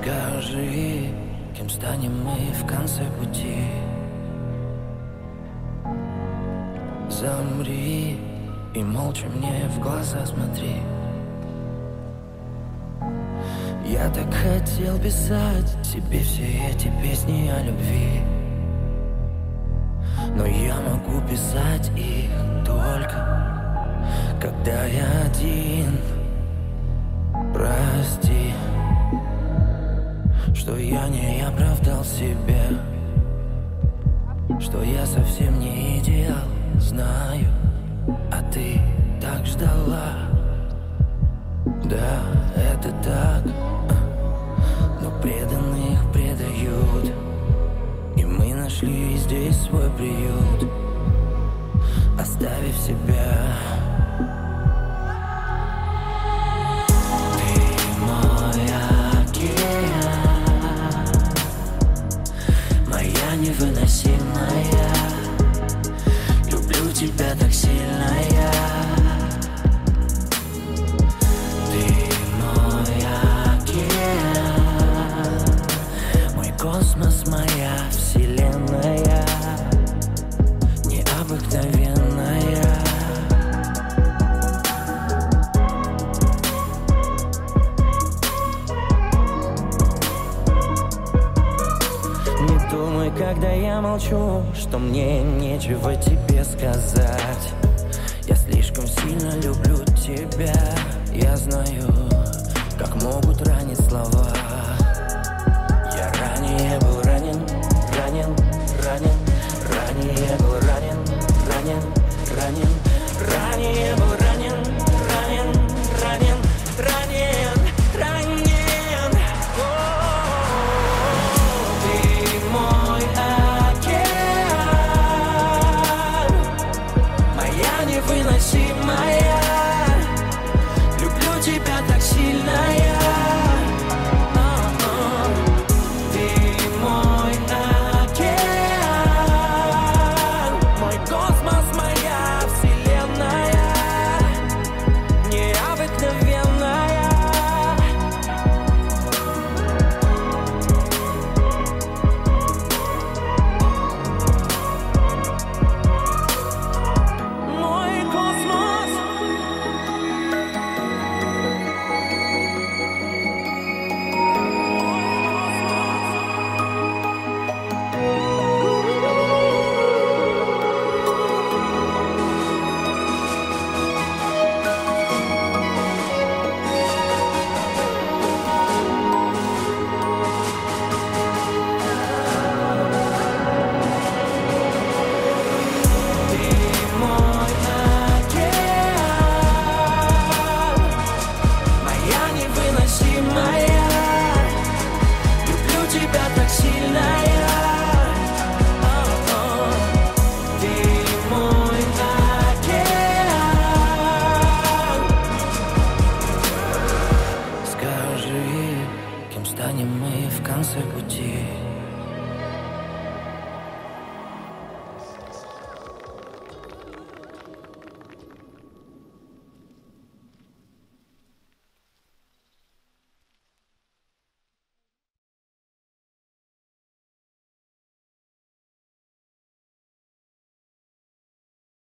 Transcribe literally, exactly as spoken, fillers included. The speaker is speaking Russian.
Скажи, кем станем мы в конце пути? Замри и молча мне в глаза смотри. Я так хотел писать себе все эти песни о любви, но я могу писать их только когда я один. Прости, что я не оправдал себя, что я совсем не идеал, знаю, а ты так ждала. Да, это так, но преданных предают, и мы нашли здесь свой приют, оставив себя. Невыносимая, люблю тебя так сильно я. Ты мой океан, мой космос, моя вселенная, необыкновенная. Думай, когда я молчу, что мне нечего тебе сказать. Я слишком сильно люблю тебя. Я знаю, как могут ранить слова. Я ранее был ранен, ранен, ранен. Ранее был ранен, ранен, ранен. Ранее был ранен, ранен, ранен, ранен, ранен. Невыносимая, люблю тебя так сильно я. Ты мой океан, мой космос, моя вселенная, необыкновенная. Станем мы в конце пути.